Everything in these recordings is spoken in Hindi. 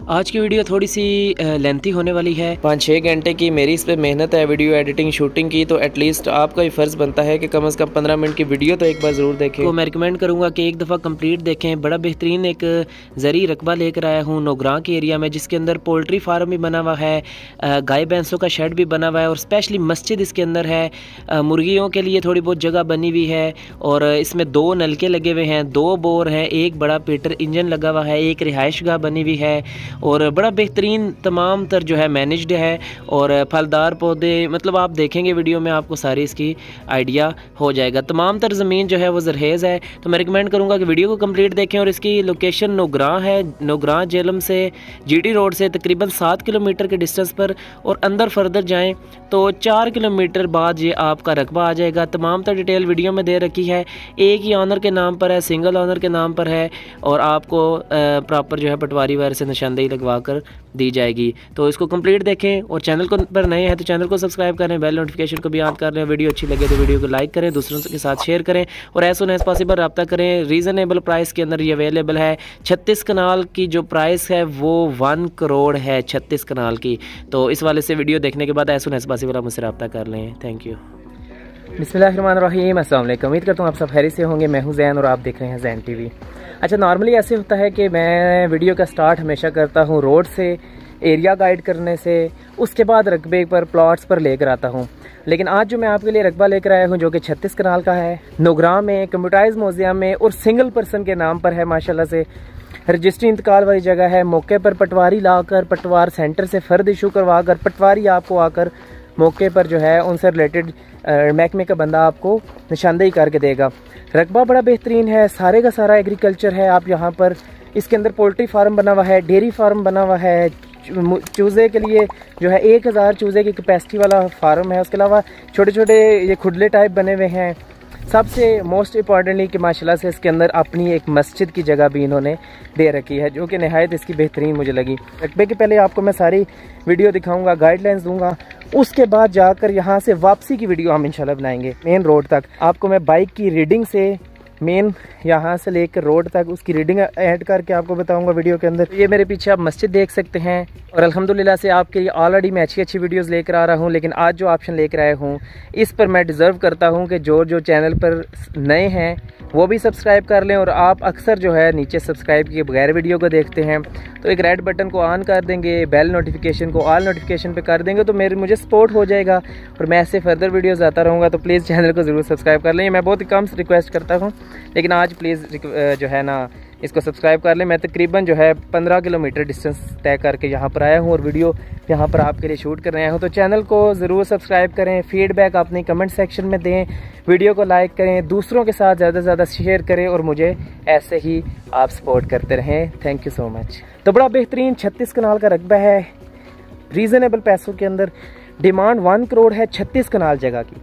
आज की वीडियो थोड़ी सी लेंथी होने वाली है। 5-6 घंटे की मेरी इस पर मेहनत है वीडियो एडिटिंग शूटिंग की, तो एटलीस्ट आपका ही फ़र्ज़ बनता है कि कम से कम 15 मिनट की वीडियो तो एक बार ज़रूर देखें। तो मैं रिकमेंड करूँगा कि एक दफ़ा कंप्लीट देखें। बड़ा बेहतरीन एक ज़री रकबा लेकर आया हूँ नौग्रां के एरिया में, जिसके अंदर पोल्ट्री फार्म भी बना हुआ है, गाय भैंसों का शेड भी बना हुआ है और स्पेशली मस्जिद इसके अंदर है। मुर्गियों के लिए थोड़ी बहुत जगह बनी हुई है और इसमें 2 नलके लगे हुए हैं, 2 बोर हैं, एक बड़ा पीटर इंजन लगा हुआ है, एक रिहाइश गाह बनी हुई है और बड़ा बेहतरीन तमाम तर जो है मैनेज्ड है और फलदार पौधे, मतलब आप देखेंगे वीडियो में आपको सारी इसकी आइडिया हो जाएगा। तमाम तर ज़मीन जो है वो जरहेज़ है, तो मैं रिकमेंड करूँगा कि वीडियो को कंप्लीट देखें। और इसकी लोकेशन नौग्रां है, नौग्रां जेलम से जीटी रोड से तकरीबन 7 किलोमीटर के डिस्टेंस पर, और अंदर फर्दर जाएँ तो 4 किलोमीटर बाद ये आपका रकबा आ जाएगा। तमाम तर डिटेल वीडियो में दे रखी है, एक ही ऑनर के नाम पर है, सिंगल ऑनर के नाम पर है और आपको प्रॉपर जो है पटवारी वगैरह से निशानदेही लगवा कर दी जाएगी। तो इसको कंप्लीट देखें और चैनल को पर नए हैं तो चैनल को सब्सक्राइब करें, बेल नोटिफिकेशन को भी ऑन कर लें। वीडियो अच्छी लगे तो वीडियो को लाइक करें, दूसरों के साथ शेयर करें और एज सून एज पॉसिबल रब्ता करें। रीज़नेबल प्राइस के अंदर ये अवेलेबल है। 36 कनाल की जो प्राइस है वो 1 करोड़ है, 36 कनाल की। तो इस वाले से वीडियो देखने के बाद एज सून एज पॉसिबल आप मुझसे रब्ता कर लें। Thank you. बिस्मिल्लाहिर्रहमानिर्रहीम, अस्सलाम वालेकुम। उम्मीद करता हूँ आप सब खैरियत से होंगे। मैं हूँ ज़ैन और आप देख रहे हैं ज़ैन टीवी। अच्छा, नॉर्मली ऐसे होता है कि मैं वीडियो का स्टार्ट हमेशा करता हूँ रोड से, एरिया गाइड करने से, उसके बाद रकबे पर प्लॉट्स पर लेकर आता हूँ। लेकिन आज जो मैं आपके लिए रकबा लेकर आया हूँ जो कि 36 कनाल का है, नौग्रां में कंप्यूटराइज म्यूजियम में और सिंगल पर्सन के नाम पर है। माशाल्लाह से रजिस्ट्री इंतकाल वाली जगह है। मौके पर पटवारी लाकर पटवार सेंटर से फ़र्द इशू करवा कर पटवारी आपको आकर मौके पर जो है उनसे रिलेटेड महकमे का बंदा आपको निशानदेही करके देगा। रकबा बड़ा बेहतरीन है, सारे का सारा एग्रीकल्चर है। आप यहाँ पर इसके अंदर पोल्ट्री फार्म बना हुआ है, डेयरी फार्म बना हुआ है, चूज़े के लिए जो है 1000 चूज़े की कैपेसिटी वाला फार्म है। उसके अलावा छोटे छोटे ये खुडले टाइप बने हुए हैं। सबसे मोस्ट इम्पॉर्टेंटली कि माशाल्लाह से इसके अंदर अपनी एक मस्जिद की जगह भी इन्होंने दे रखी है, जो कि नहायत इसकी बेहतरीन मुझे लगी। रकबे के पहले आपको मैं सारी वीडियो दिखाऊंगा, गाइडलाइंस दूंगा, उसके बाद जाकर यहाँ से वापसी की वीडियो हम इंशाल्लाह बनाएंगे। मेन रोड तक आपको मैं बाइक की रीडिंग से मेन यहाँ से लेकर रोड तक उसकी रीडिंग ऐड करके आपको बताऊंगा वीडियो के अंदर। ये मेरे पीछे आप मस्जिद देख सकते हैं और अल्हम्दुलिल्लाह से आपके लिए ऑलरेडी मैं अच्छी वीडियोस लेकर आ रहा हूँ। लेकिन आज जो ऑप्शन लेकर आया हूँ इस पर मैं डिज़र्व करता हूँ कि जो चैनल पर नए हैं वो भी सब्सक्राइब कर लें। और आप अक्सर जो है नीचे सब्सक्राइब किए बगैर वीडियो को देखते हैं, तो एक रेड बटन को ऑन कर देंगे, बेल नोटिफिकेशन को ऑल नोटिफिकेशन पे कर देंगे तो मुझे सपोर्ट हो जाएगा और मैं ऐसे फर्दर वीडियोस आता रहूँगा। तो प्लीज़ चैनल को ज़रूर सब्सक्राइब कर लें। मैं बहुत ही कम रिक्वेस्ट करता हूँ, लेकिन आज प्लीज़ जो है ना इसको सब्सक्राइब कर लें। मैं तकरीबन जो है 15 किलोमीटर डिस्टेंस तय करके यहाँ पर आया हूँ और वीडियो यहाँ पर आपके लिए शूट कर रहा हूँ। तो चैनल को ज़रूर सब्सक्राइब करें, फीडबैक अपनी कमेंट सेक्शन में दें, वीडियो को लाइक करें, दूसरों के साथ ज़्यादा से ज़्यादा शेयर करें और मुझे ऐसे ही आप सपोर्ट करते रहें। Thank you so much. तो बड़ा बेहतरीन 36 कनाल का रकबा है, रीज़नेबल पैसों के अंदर। डिमांड 1 करोड़ है 36 कनाल जगह की,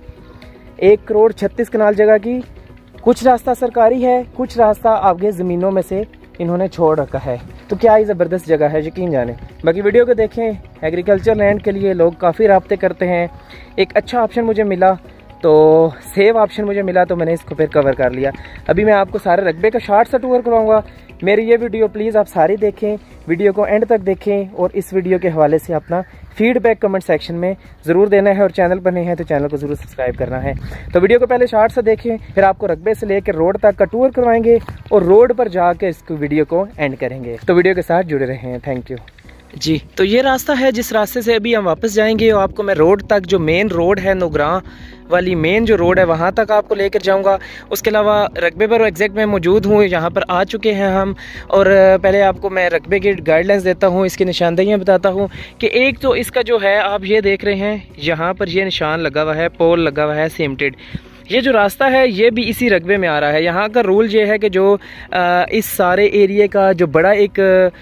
1 करोड़ 36 कनाल जगह की। कुछ रास्ता सरकारी है, कुछ रास्ता आपके ज़मीनों में से इन्होंने छोड़ रखा है। तो क्या ही ज़बरदस्त जगह है, यकीन जाने। बाकी वीडियो को देखें। एग्रीकल्चर लैंड के लिए लोग काफ़ी राब्ते करते हैं। एक अच्छा ऑप्शन मुझे मिला, तो सेव ऑप्शन मुझे मिला, तो मैंने इसको फिर कवर कर लिया। अभी मैं आपको सारे रकबे का शॉर्ट सा टूर करवाऊंगा। मेरी ये वीडियो प्लीज़ आप सारी देखें, वीडियो को एंड तक देखें और इस वीडियो के हवाले से अपना फीडबैक कमेंट सेक्शन में ज़रूर देना है। और चैनल पर नहीं है तो चैनल को ज़रूर सब्सक्राइब करना है। तो वीडियो को पहले शॉर्ट सा देखें, फिर आपको रकबे से लेकर रोड तक का टूर करवाएंगे और रोड पर जाकर इस वीडियो को एंड करेंगे। तो वीडियो के साथ जुड़े रहे हैं। थैंक यू जी। तो ये रास्ता है जिस रास्ते से अभी हम वापस जाएंगे और आपको मैं रोड तक, जो मेन रोड है नौग्रां वाली मेन जो रोड है, वहाँ तक आपको लेकर जाऊँगा। उसके अलावा रकबे पर एग्जैक्ट मैं मौजूद हूँ, यहाँ पर आ चुके हैं हम। और पहले आपको मैं रकबे की गाइडलाइंस देता हूँ, इसकी निशानदेहियाँ बताता हूँ कि एक तो इसका जो है आप ये देख रहे हैं, यहाँ पर ये निशान लगा हुआ है, पोल लगा हुआ है सीमेंटेड। ये जो रास्ता है ये भी इसी रकबे में आ रहा है। यहाँ का रूल ये है कि जो इस सारे एरिए का जो बड़ा एक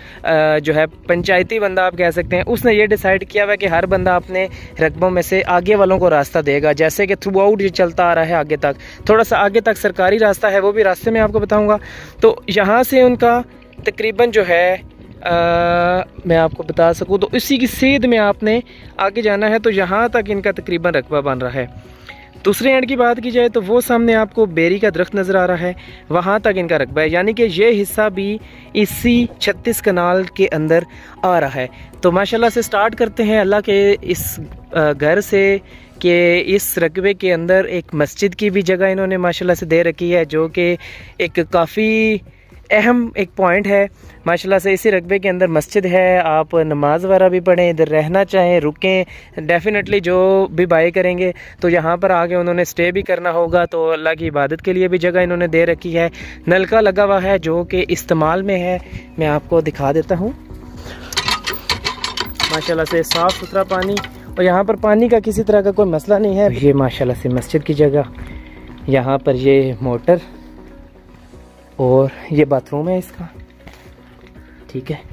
जो है पंचायती बंदा आप कह सकते हैं, उसने ये डिसाइड किया हुआ है कि हर बंदा अपने रकबों में से आगे वालों को रास्ता देगा। जैसे कि थ्रू आउट ये चलता आ रहा है आगे तक, थोड़ा सा आगे तक सरकारी रास्ता है, वो भी रास्ते में आपको बताऊँगा। तो यहाँ से उनका तकरीबन जो है मैं आपको बता सकूँ तो इसी की सेध में आपने आगे जाना है। तो यहाँ तक इनका तकरीबन रकबा बन रहा है। दूसरे एंड की बात की जाए तो वो सामने आपको बेरी का दरख्त नज़र आ रहा है, वहाँ तक इनका रकबा है, यानी कि ये हिस्सा भी इसी 36 कनाल के अंदर आ रहा है। तो माशाल्लाह से स्टार्ट करते हैं अल्लाह के इस घर से कि इस रकबे के अंदर एक मस्जिद की भी जगह इन्होंने माशाल्लाह से दे रखी है, जो कि एक काफ़ी अहम एक पॉइंट है। माशाल्लाह से इसी रकबे के अंदर मस्जिद है, आप नमाज वगैरह भी पढ़ें, इधर रहना चाहें रुकें, डेफिनेटली जो भी बाई करेंगे तो यहाँ पर आके उन्होंने स्टे भी करना होगा। तो अल्लाह की इबादत के लिए भी जगह इन्होंने दे रखी है। नलका लगा हुआ है जो कि इस्तेमाल में है, मैं आपको दिखा देता हूँ। माशाल्लाह से साफ़ सुथरा पानी, और यहाँ पर पानी का किसी तरह का कोई मसला नहीं है। ये माशाल्लाह से मस्जिद की जगह, यहाँ पर ये मोटर और ये बाथरूम है इसका, ठीक है।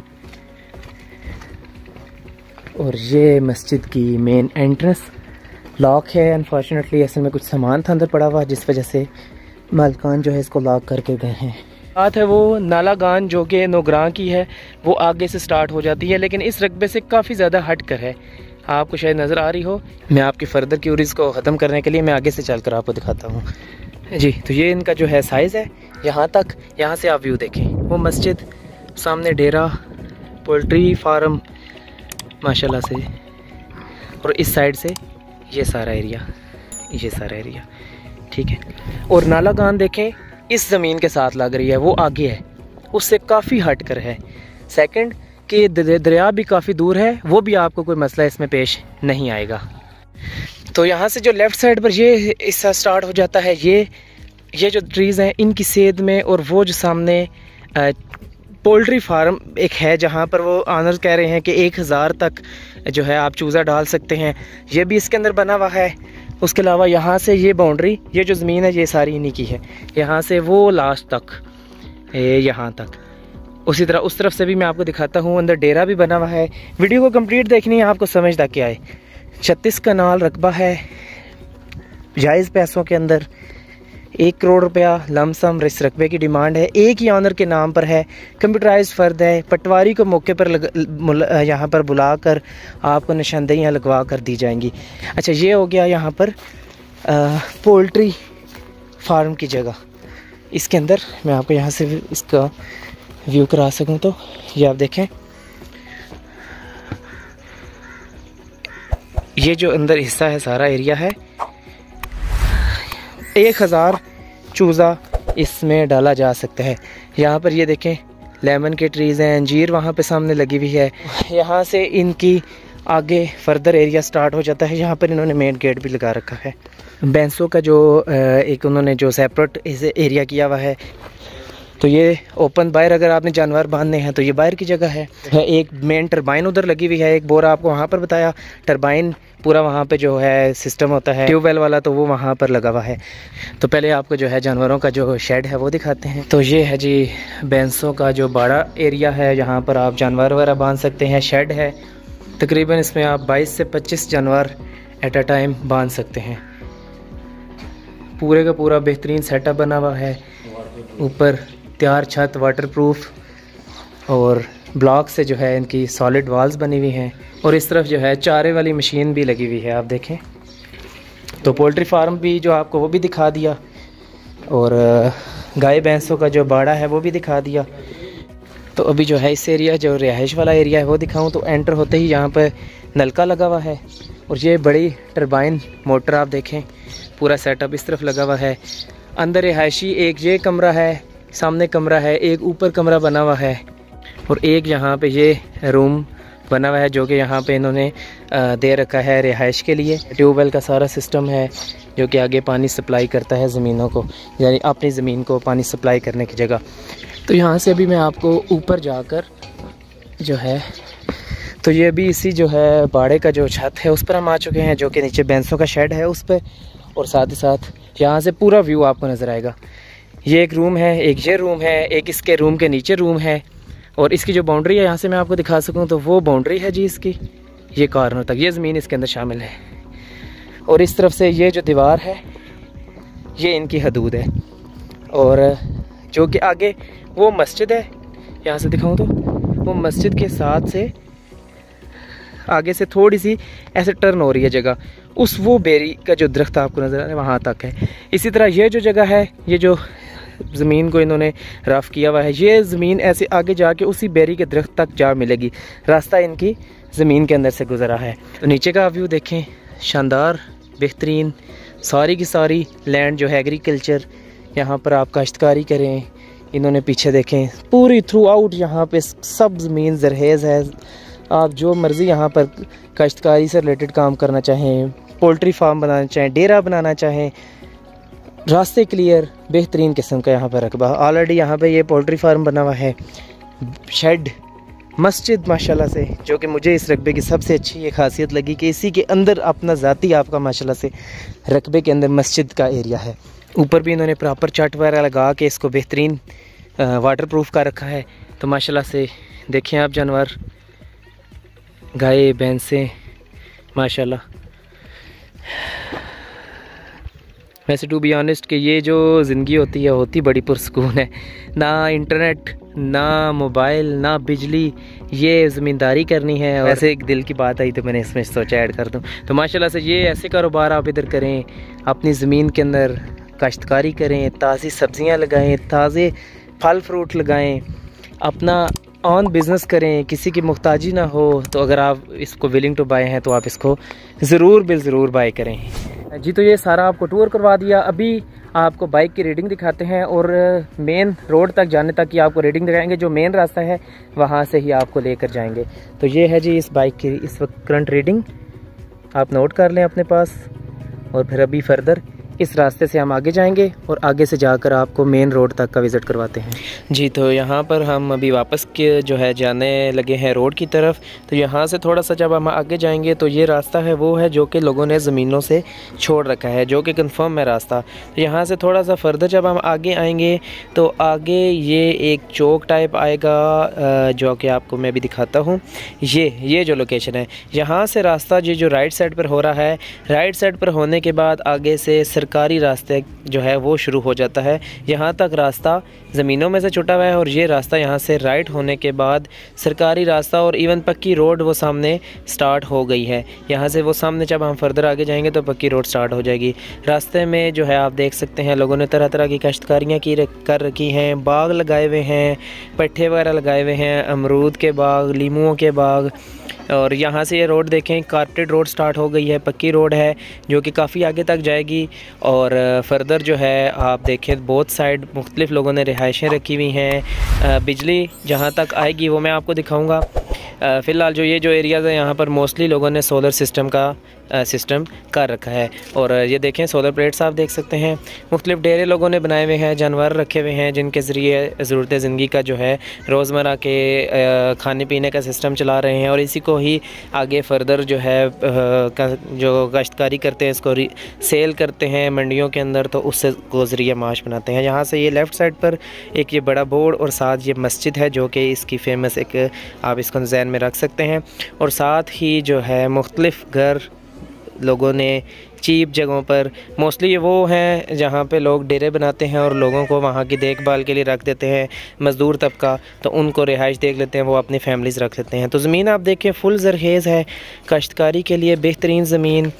और ये मस्जिद की मेन एंट्रेंस लॉक है, अनफॉर्चुनेटली असल में कुछ सामान था अंदर पड़ा हुआ, जिस वजह से मालकान जो है इसको लॉक करके गए हैं। बात है वो नालागान जो कि नोगरां की है, वो आगे से स्टार्ट हो जाती है, लेकिन इस रकबे से काफ़ी ज़्यादा हट कर है, आपको शायद नज़र आ रही हो। मैं आपकी फ़र्दर क्यूरीज को ख़त्म करने के लिए मैं आगे से चलकर आपको दिखाता हूँ जी। तो ये इनका जो है साइज़ है यहाँ तक, यहाँ से आप व्यू देखें, वो मस्जिद, सामने डेरा, पोल्ट्री फार्म माशाल्लाह से, और इस साइड से ये सारा एरिया, ये सारा एरिया, ठीक है। और नालागान देखें इस ज़मीन के साथ लग रही है, वो आगे है, उससे काफ़ी हट कर है। सेकंड कि दरिया भी काफ़ी दूर है, वो भी आपको कोई मसला इसमें पेश नहीं आएगा। तो यहाँ से जो लेफ़्ट साइड पर ये हिस्सा स्टार्ट हो जाता है, ये जो ट्रीज़ हैं इनकी सेध में, और वो जो सामने पोल्ट्री फार्म एक है जहाँ पर वो ऑनर्स कह रहे हैं कि 1000 तक जो है आप चूज़ा डाल सकते हैं, ये भी इसके अंदर बना हुआ है। उसके अलावा यहाँ से ये बाउंड्री, ये जो ज़मीन है ये सारी इन्हीं की है, यहाँ से वो लास्ट तक, यहाँ तक। उसी तरह उस तरफ से भी मैं आपको दिखाता हूँ, अंदर डेरा भी बना हुआ है। वीडियो को कंप्लीट देखनी है आपको, समझ तक के आए। 36 कनाल रकबा है, जायज़ पैसों के अंदर 1 करोड़ रुपया लमसम इस रकबे की डिमांड है। एक ही ऑनर के नाम पर है, कंप्यूटराइज फ़र्द है, पटवारी को मौके पर यहाँ पर बुलाकर आपको निशानदेहियाँ लगवा कर दी जाएंगी। अच्छा, ये हो गया यहाँ पर पोल्ट्री फार्म की जगह। इसके अंदर मैं आपको यहाँ से इसका व्यू करा सकूँ तो ये आप देखें, ये जो अंदर हिस्सा है सारा एरिया है, 1000 चूज़ा इसमें डाला जा सकता है। यहाँ पर ये देखें लेमन के ट्रीज़ हैं, अंजीर वहाँ पे सामने लगी हुई है। यहाँ से इनकी आगे फर्दर एरिया स्टार्ट हो जाता है, यहाँ पर इन्होंने मेन गेट भी लगा रखा है। भैंसों का जो एक उन्होंने जो सेपरेट एरिया किया हुआ है, तो ये ओपन बाहर अगर आपने जानवर बांधने हैं तो ये बाहर की जगह है। एक मेन टरबाइन उधर लगी हुई है, एक बोरा आपको वहाँ पर बताया, टरबाइन पूरा वहाँ पे जो है सिस्टम होता है ट्यूबवेल वाला, तो वो वहाँ पर लगा हुआ है। तो पहले आपको जो है जानवरों का जो शेड है वो दिखाते हैं। तो ये है जी भैंसों का जो बड़ा एरिया है, यहाँ पर आप जानवर वगैरह बांध सकते हैं। शेड है, तकरीबन इसमें आप 22 से 25 जानवर एट अ टाइम बांध सकते हैं। पूरे का पूरा बेहतरीन सेटअप बना हुआ है, ऊपर तैयार छत वाटरप्रूफ और ब्लॉक से जो है इनकी सॉलिड वॉल्स बनी हुई हैं। और इस तरफ जो है चारे वाली मशीन भी लगी हुई है, आप देखें। तो पोल्ट्री फार्म भी जो आपको वो भी दिखा दिया, और गाय भैंसों का जो बाड़ा है वो भी दिखा दिया। तो अभी जो है इस एरिया जो रिहाइश वाला एरिया है वो दिखाऊं तो एंटर होते ही यहाँ पर नलका लगा हुआ है, और ये बड़ी टरबाइन मोटर आप देखें, पूरा सेटअप इस तरफ लगा हुआ है। अंदर रिहायशी एक ये कमरा है, सामने कमरा है, एक ऊपर कमरा बना हुआ है, और एक यहाँ पे ये रूम बना हुआ है जो कि यहाँ पे इन्होंने दे रखा है रिहाइश के लिए। ट्यूबवेल का सारा सिस्टम है जो कि आगे पानी सप्लाई करता है ज़मीनों को, यानी अपनी ज़मीन को पानी सप्लाई करने की जगह। तो यहाँ से अभी मैं आपको ऊपर जाकर जो है, तो ये अभी इसी जो है बाड़े का जो छत है उस पर हम आ चुके हैं, जो कि नीचे भैंसों का शेड है उस पर, और साथ ही साथ यहाँ से पूरा व्यू आपको नज़र आएगा। ये एक रूम है, एक ये रूम है, एक इसके रूम के नीचे रूम है, और इसकी जो बाउंड्री है यहाँ से मैं आपको दिखा सकूँ तो वो बाउंड्री है जी इसकी, ये कॉर्नर तक ये ज़मीन इसके अंदर शामिल है। और इस तरफ से ये जो दीवार है ये इनकी हदूद है, और जो कि आगे वो मस्जिद है, यहाँ से दिखाऊँ तो वो मस्जिद के साथ से आगे से थोड़ी सी ऐसे टर्न हो रही है जगह, उस वो बेरी का जो दरख्त आपको नज़र आ रहा है वहाँ तक है। इसी तरह ये जो जगह है, ये जो ज़मीन को इन्होंने रफ़ किया हुआ है, ये ज़मीन ऐसे आगे जाके उसी बेरी के दरख्त तक जा मिलेगी। रास्ता इनकी ज़मीन के अंदर से गुजरा है। तो नीचे का व्यू देखें, शानदार बेहतरीन, सारी की सारी लैंड जो है एग्रीकल्चर, यहाँ पर आप काश्तकारी करें। इन्होंने पीछे देखें पूरी थ्रू आउट यहाँ पे सब ज़मीन जरहेज़ है। आप जो मर्ज़ी यहाँ पर काश्तकारी से रिलेटेड काम करना चाहें, पोल्ट्री फार्म बनाना चाहें, डेरा बनाना चाहें, रास्ते क्लियर, बेहतरीन किस्म का यहाँ पर रकबा। ऑलरेडी यहाँ पे ये पोल्ट्री फार्म बना हुआ है, शेड, मस्जिद माशाल्लाह से, जो कि मुझे इस रकबे की सबसे अच्छी ये खासियत लगी कि इसी के अंदर अपना ज़ाती आपका माशाल्लाह से रकबे के अंदर मस्जिद का एरिया है। ऊपर भी इन्होंने प्रॉपर चाट वगैरह लगा के इसको बेहतरीन वाटर प्रूफ कर रखा है। तो माशाल्लाह से देखें आप जानवर, गाय भैंसें माशाल्लाह। वैसे टू बी ऑनेस्ट कि ये जो ज़िंदगी होती है होती बड़ी पुरसकून है। ना इंटरनेट, ना मोबाइल, ना बिजली, ये ज़मींदारी करनी है। वैसे एक दिल की बात आई तो मैंने इसमें सोचा ऐड कर दूं। तो माशाल्लाह से ये ऐसे कारोबार आप इधर करें, अपनी ज़मीन के अंदर काश्तकारी करें, ताज़ी सब्ज़ियाँ लगाएं, ताज़े फल फ्रूट लगाएं, अपना ऑन बिज़नेस करें, किसी की मुहताजी ना हो। तो अगर आप इसको विलिंग टू बाय हैं तो आप इसको ज़रूर बिल ज़रूर बाय करें जी। तो ये सारा आपको टूर करवा दिया। अभी आपको बाइक की रीडिंग दिखाते हैं और मेन रोड तक जाने तक की आपको रीडिंग दिखाएंगे। जो मेन रास्ता है वहाँ से ही आपको लेकर जाएंगे। तो ये है जी इस बाइक की इस वक्त करंट रीडिंग, आप नोट कर लें अपने पास। और फिर अभी फर्दर इस रास्ते से हम आगे जाएंगे और आगे से जाकर आपको मेन रोड तक का विज़िट करवाते हैं जी। तो यहाँ पर हम अभी वापस के जो है जाने लगे हैं रोड की तरफ। तो यहाँ से थोड़ा सा जब हम आगे जाएंगे तो ये रास्ता है वो है जो कि लोगों ने ज़मीनों से छोड़ रखा है, जो कि कंफर्म है रास्ता। तो यहाँ से थोड़ा सा फर्दर जब हम आगे आएंगे तो आगे ये एक चौक टाइप आएगा, जो कि आपको मैं भी दिखाता हूँ। ये जो लोकेशन है, यहाँ से रास्ता जो राइट साइड पर हो रहा है, राइट साइड पर होने के बाद आगे से सरकारी रास्ते जो है वो शुरू हो जाता है। यहाँ तक रास्ता ज़मीनों में से छुटा हुआ है और ये रास्ता यहाँ से राइट होने के बाद सरकारी रास्ता और इवन पक्की रोड वो सामने स्टार्ट हो गई है। यहाँ से वो सामने जब हम फर्दर आगे जाएंगे तो पक्की रोड स्टार्ट हो जाएगी। रास्ते में जो है आप देख सकते हैं लोगों ने तरह तरह की काश्तकारियाँ कर रखी हैं, बाग लगाए हुए हैं, पट्टे वगैरह लगाए हुए हैं, अमरूद के बाग, लीमुओं के बाग। और यहाँ से ये रोड देखें, कारपेटेड रोड स्टार्ट हो गई है, पक्की रोड है जो कि काफ़ी आगे तक जाएगी। और फर्दर जो है आप देखें बोथ साइड मुख्तलिफ़ लोगों ने रिहाइशें रखी हुई हैं। बिजली जहाँ तक आएगी वो मैं आपको दिखाऊंगा। फ़िलहाल जो ये जो एरियाज़ है यहाँ पर मोस्टली लोगों ने सोलर सिस्टम का सिस्टम कर रखा है। और ये देखें सोलर प्लेट्स आप देख सकते हैं। मुख्तलिफ़ डेरे लोगों ने बनाए हुए हैं, जानवर रखे हुए हैं जिनके ज़रिए ज़रूरत ज़िंदगी का जो है रोज़मर्रा के खाने पीने का सिस्टम चला रहे हैं। और इसी को ही आगे फर्दर जो है जो काश्तकारी करते हैं इसको सेल करते हैं मंडियों के अंदर, तो उससे को ज़रिए माश बनाते हैं। यहाँ से ये लेफ़्ट साइड पर एक ये बड़ा बोर्ड और साथ ये मस्जिद है जो कि इसकी फ़ेमस एक आप इसको जहन में रख सकते हैं। और साथ ही जो है मुख्तलिफ़ घर लोगों ने चीप जगहों पर, मोस्टली ये वो हैं जहाँ पे लोग डेरे बनाते हैं और लोगों को वहाँ की देखभाल के लिए रख देते हैं, मज़दूर तबका, तो उनको रिहाइश देख लेते हैं, वो अपनी फैमिलीज़ रख लेते हैं। तो ज़मीन आप देखें फुल जरहेज़ है, काश्तकारी के लिए बेहतरीन ज़मीन।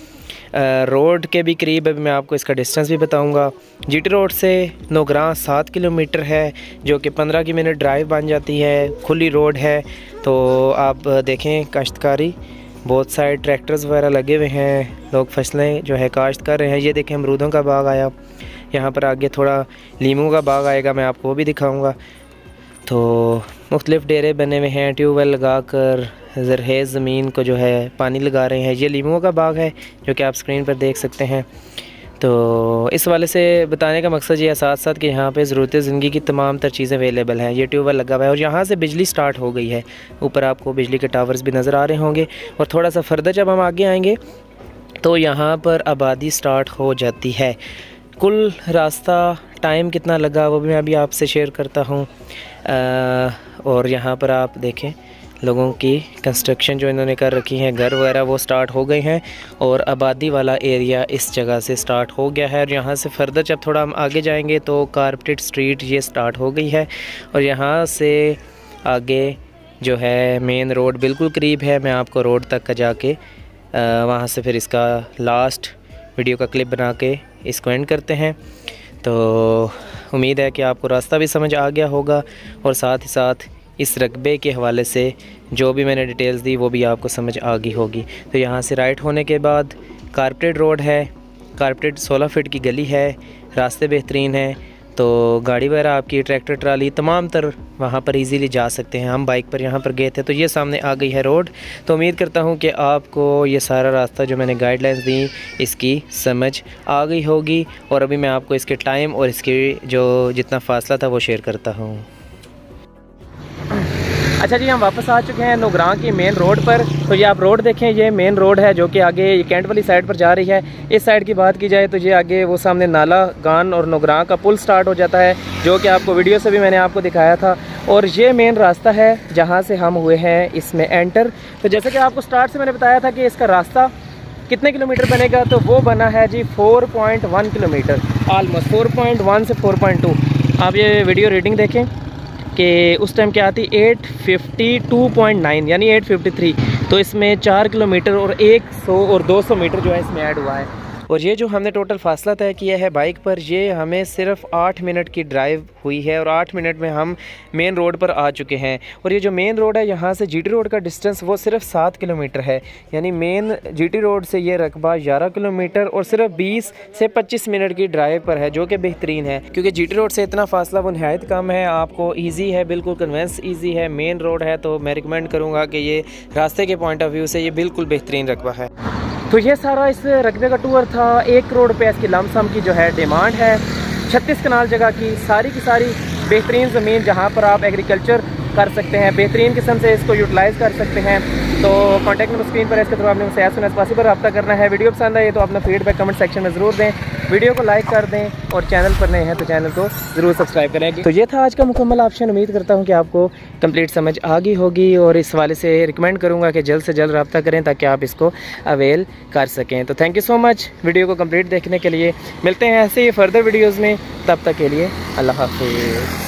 रोड के भी करीब, अभी मैं आपको इसका डिस्टेंस भी बताऊंगा। जीटी रोड से नौग्रां 7 किलोमीटर है जो कि 15 की मिनट ड्राइव बन जाती है, खुली रोड है। तो आप देखें काश्तकारी, बहुत सारे ट्रैक्टर्स वगैरह लगे हुए हैं, लोग फसलें जो है काश्त कर रहे हैं। ये देखें अमरूदों का बाग आया, यहाँ पर आगे थोड़ा लीमू का बाग आएगा, मैं आपको वो भी दिखाऊंगा। तो मुख्तलिफ़ डेरे बने हुए हैं, ट्यूबवेल लगा कर ज़रहेज़ ज़मीन को जो है पानी लगा रहे हैं। ये लीमुओं का बाग है जो कि आप स्क्रीन पर देख सकते हैं। तो इस वाले से बताने का मकसद ये है साथ साथ कि यहाँ पे ज़रूरत ज़िंदगी की तमाम तर चीज़ें अवेलेबल हैं। ये ट्यूबवेल लगा हुआ है और यहाँ से बिजली स्टार्ट हो गई है। ऊपर आपको बिजली के टावर्स भी नज़र आ रहे होंगे। और थोड़ा सा फर्दर जब हम आगे आएंगे तो यहाँ पर आबादी स्टार्ट हो जाती है। कुल रास्ता टाइम कितना लगा वो भी मैं अभी आपसे शेयर करता हूँ। और यहाँ पर आप देखें लोगों की कंस्ट्रक्शन जो इन्होंने कर रखी हैं, घर वगैरह वो स्टार्ट हो गए हैं और आबादी वाला एरिया इस जगह से स्टार्ट हो गया है। और यहाँ से फर्दर जब थोड़ा हम आगे जाएंगे तो कारपेटेड स्ट्रीट ये स्टार्ट हो गई है। और यहाँ से आगे जो है मेन रोड बिल्कुल करीब है, मैं आपको रोड तक का जाके वहाँ से फिर इसका लास्ट वीडियो का क्लिप बना के इसको एंड करते हैं। तो उम्मीद है कि आपको रास्ता भी समझ आ गया होगा और साथ ही साथ इस रकबे के हवाले से जो भी मैंने डिटेल्स दी वो भी आपको समझ आ गई होगी। तो यहाँ से राइट होने के बाद कारपेटेड रोड है, कारपेटेड 16 फीट की गली है, रास्ते बेहतरीन हैं, तो गाड़ी वगैरह आपकी ट्रैक्टर ट्राली तमाम तर वहाँ पर इजीली जा सकते हैं। हम बाइक पर यहाँ पर गए थे। तो ये सामने आ गई है रोड। तो उम्मीद करता हूँ कि आपको ये सारा रास्ता जो मैंने गाइडलाइंस दी इसकी समझ आ गई होगी। और अभी मैं आपको इसके टाइम और इसकी जो जितना फासला था वो शेयर करता हूँ। अच्छा जी, हम वापस आ चुके हैं नौग्रां की मेन रोड पर। तो ये आप रोड देखें, ये मेन रोड है जो कि आगे ये कैंट वाली साइड पर जा रही है। इस साइड की बात की जाए तो ये आगे वो सामने नाला गान और नौग्रां का पुल स्टार्ट हो जाता है, जो कि आपको वीडियो से भी मैंने आपको दिखाया था। और ये मेन रास्ता है जहाँ से हम हुए हैं इसमें एंटर। तो जैसे कि आपको स्टार्ट से मैंने बताया था कि इसका रास्ता कितने किलोमीटर बनेगा, तो वो बना है जी 4.1 किलोमीटर, ऑलमोस्ट 4.1 से 4.2। आप ये वीडियो रीडिंग देखें कि उस टाइम क्या आती 852.9 यानी 853। तो इसमें 4 किलोमीटर और 100 और 200 मीटर जो है इसमें ऐड हुआ है। और ये जो हमने टोटल फासला तय किया है बाइक पर, ये हमें सिर्फ 8 मिनट की ड्राइव हुई है और 8 मिनट में हम मेन रोड पर आ चुके हैं। और ये जो मेन रोड है यहाँ से जीटी रोड का डिस्टेंस वो सिर्फ 7 किलोमीटर है, यानी मेन जीटी रोड से ये रकबा 11 किलोमीटर और सिर्फ 20 से 25 मिनट की ड्राइव पर है, जो कि बेहतरीन है। क्योंकि जीटी रोड से इतना फासला वो नहायत कम है, आपको ईजी है, बिल्कुल कन्वेंस ईजी है, मेन रोड है। तो मैं रिकमेंड करूँगा कि ये रास्ते के पॉइंट ऑफ व्यू से ये बिल्कुल बेहतरीन रकबा है। तो ये सारा इस रकबे का टूर था। 1 करोड़ रुपये इसकी लमसम की जो है डिमांड है। 36 कनाल जगह की सारी बेहतरीन ज़मीन जहाँ पर आप एग्रीकल्चर कर सकते हैं, बेहतरीन किस्म से इसको यूटिलाइज़ कर सकते हैं। तो कॉन्टैक्ट नंबर स्क्रीन पर है, इसके थ्रू आपने मुझसे एज सून एज पॉसिबल रब्ता करना है। वीडियो पसंद आए तो अपना फीडबैक कमेंट सेक्शन में ज़रूर दें, वीडियो को लाइक कर दें और चैनल पर नए हैं तो चैनल को ज़रूर सब्सक्राइब करें। तो ये था आज का मुकम्मल ऑप्शन। उम्मीद करता हूँ कि आपको कंप्लीट समझ आ गई होगी और इस वाले से रिकमेंड करूँगा कि जल्द से जल्द रब्ता करें ताकि आप इसको अवेल कर सकें। तो thank you so much video को कंप्लीट देखने के लिए। मिलते हैं ऐसे ही फर्दर वीडियोज़ में, तब तक के लिए अल्लाह हाफिज़।